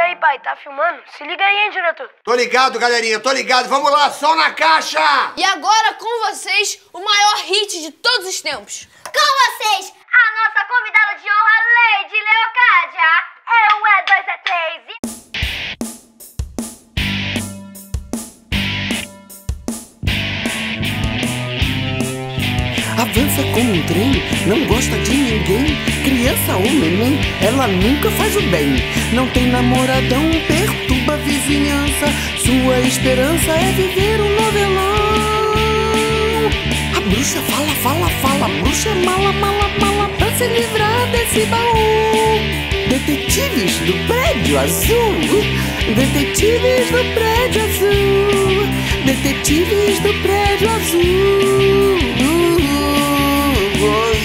aí, pai, tá filmando? Se liga aí, hein, diretor. Tô ligado, galerinha, tô ligado. Vamos lá, som na caixa! E agora com vocês, o maior hit de todos os tempos. Com vocês, a nossa convidada de honra, Lady Leocádia. É um, é dois, é três e... Avança como um trem, não gosta de ninguém. Criança ou neném, ela nunca faz o bem. Não tem namoradão, perturba a vizinhança. Sua esperança é viver um novelão. A bruxa fala, fala, fala. A bruxa é mala, mala, mala, pra se livrar desse baú. Detetives do prédio azul. Detetives do prédio azul. Detetives do prédio azul.